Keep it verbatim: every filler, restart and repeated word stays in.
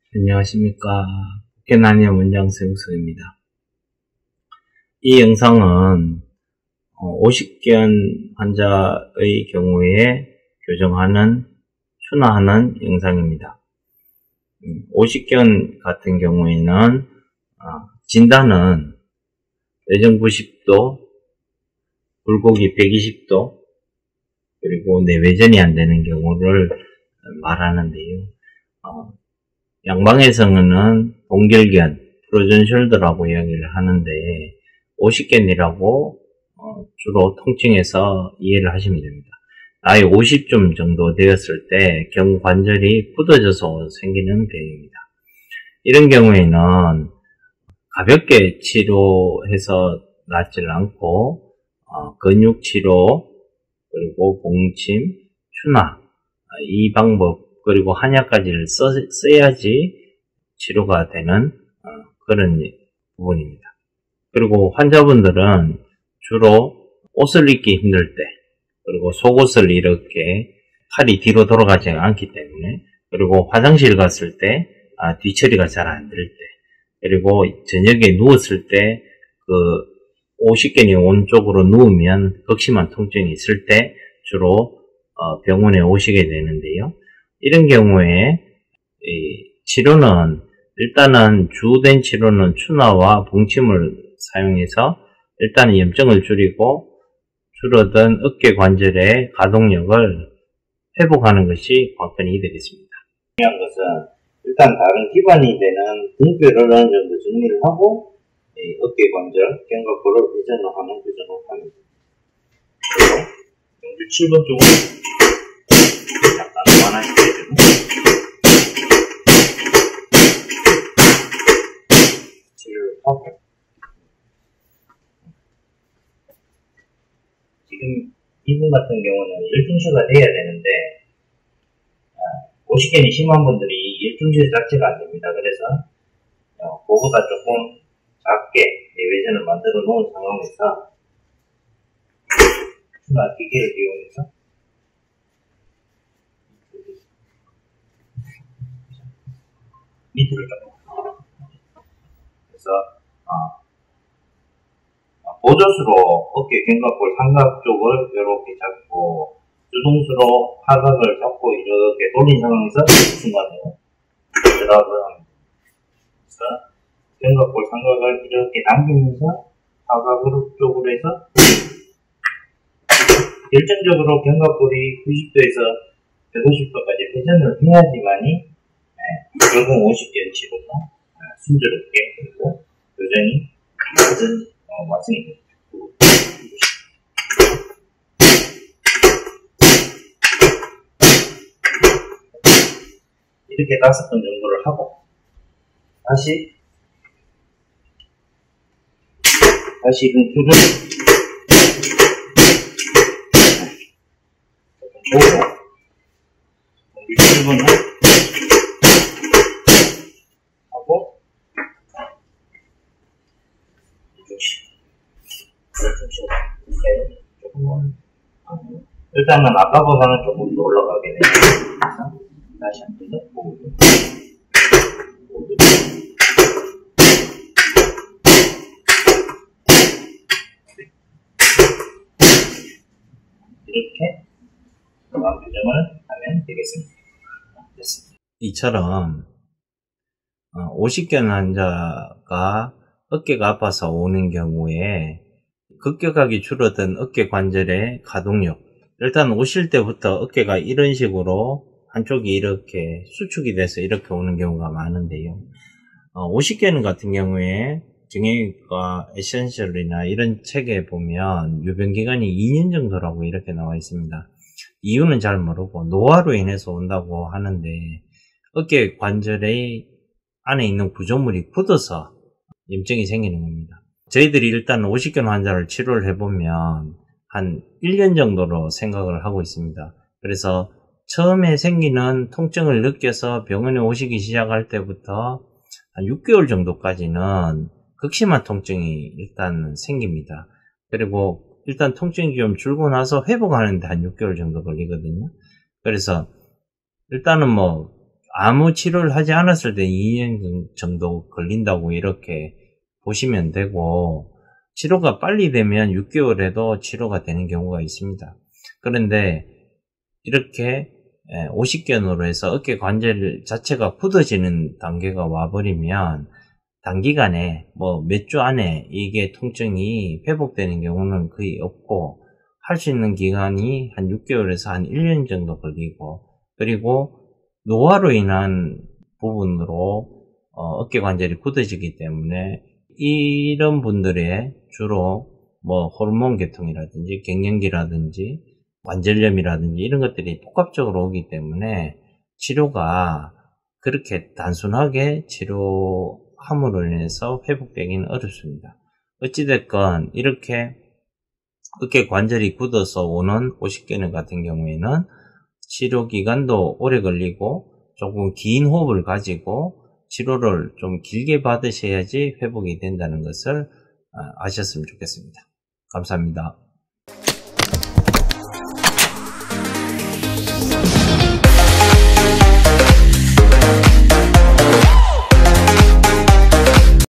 안녕하십니까. 국회난임 원장수 영석입니다. 이 영상은 오십견 환자의 경우에 교정하는, 순화하는 영상입니다. 오십견 같은 경우에는 진단은 뇌정 구십 도, 굴곡이 백이십 도, 그리고 내외전이 안 되는 경우를 말하는데요. 어, 양방에서는 동결견, 프로전 숄더라고 이야기를 하는데 오십견이라고 어, 주로 통칭해서 이해를 하시면 됩니다. 나이 오십 쯤 정도 되었을 때 경관절이 굳어져서 생기는 병입니다. 이런 경우에는 가볍게 치료해서 낫질 않고 어, 근육치료, 그리고 봉침, 추나 이 방법 그리고 한약까지를 써, 써야지 치료가 되는 어, 그런 부분입니다. 그리고 환자분들은 주로 옷을 입기 힘들 때, 그리고 속옷을 이렇게 팔이 뒤로 돌아가지 않기 때문에, 그리고 화장실 갔을 때 아, 뒤처리가 잘 안 될 때, 그리고 저녁에 누웠을 때 그 오십견이 온 쪽으로 누우면 극심한 통증이 있을 때 주로 어, 병원에 오시게 되는데요. 이런 경우에 이 치료는 일단은 주된 치료는 추나와 봉침을 사용해서 일단은 염증을 줄이고 줄어든 어깨 관절의 가동력을 회복하는 것이 관건이 되겠습니다. 중요한 것은 일단 다른 기반이 되는 등뼈를 어느 정도 정리를 하고 어깨 관절, 견갑골을 회전을 하는 교정을 합니다. 그리고 칠 번 쪽은 약간 완화시켜야 되고 치료를 하고, 지금 이분 같은 경우는 열중시가 돼야 되는데 오십견이 심한 분들이 열중시 자체가 안 됩니다. 그래서 그거보다 조금 작게 내외전을 만들어 놓은 상황에서 추나 기계를 이용해서 밑으로 조금, 그래서 어, 보조수로 어깨 견갑골 삼각 쪽을 이렇게 잡고 주동수로 하각을 잡고 이렇게 돌린 상황에서 순간에 드랍을 합니다. 그래서 견갑골 삼각을 이렇게 당기면서 하각을 쪽으로 해서 결정적으로 견갑골이 구십 도에서 백오십 도까지 회전을 해야지만이 결국 오십견 치료가 순조롭게 그리고 교정이 완전 어, 완성이 됩니다. 이렇게 다섯 번 정도를 하고 다시 다시 분수를 조금 보고 칠 번을 하고 조금만 일단은 아까보다는 조금 더 올라가게 됩니다. 다시 한 번 더 보고 이렇게 그만 교정을 하면 되겠습니다. 됐습니다. 이처럼 오십견 환자가 어깨가 아파서 오는 경우에 급격하게 줄어든 어깨 관절의 가동력, 일단 오실 때부터 어깨가 이런 식으로 한쪽이 이렇게 수축이 돼서 이렇게 오는 경우가 많은데요. 오십견 같은 경우에 정형외과 에센셜이나 이런 책에 보면 유병기간이 이 년 정도라고 이렇게 나와 있습니다. 이유는 잘 모르고 노화로 인해서 온다고 하는데 어깨 관절의 안에 있는 구조물이 굳어서 염증이 생기는 겁니다. 저희들이 일단 오십견 환자를 치료를 해보면 한 일 년 정도로 생각을 하고 있습니다. 그래서 처음에 생기는 통증을 느껴서 병원에 오시기 시작할 때부터 한 육 개월 정도까지는 극심한 통증이 일단 생깁니다. 그리고 일단 통증이 좀 줄고 나서 회복하는데 한 육 개월 정도 걸리거든요. 그래서 일단은 뭐 아무 치료를 하지 않았을 때 이 년 정도 걸린다고 이렇게 보시면 되고, 치료가 빨리 되면 육 개월에도 치료가 되는 경우가 있습니다. 그런데 이렇게 오십견으로 해서 어깨 관절 자체가 굳어지는 단계가 와버리면 단기간에 뭐 몇 주 안에 이게 통증이 회복되는 경우는 거의 없고, 할 수 있는 기간이 한 육 개월에서 한 일 년 정도 걸리고, 그리고 노화로 인한 부분으로 어, 어깨 관절이 굳어지기 때문에 이런 분들의 주로 뭐 호르몬 계통이라든지 갱년기라든지 관절염이라든지 이런 것들이 복합적으로 오기 때문에 치료가 그렇게 단순하게 치료함으로 인해서 회복되기는 어렵습니다. 어찌됐건 이렇게 어깨 관절이 굳어서 오는 오십견 같은 경우에는 치료 기간도 오래 걸리고 조금 긴 호흡을 가지고 치료를 좀 길게 받으셔야지 회복이 된다는 것을 아셨으면 좋겠습니다. 감사합니다.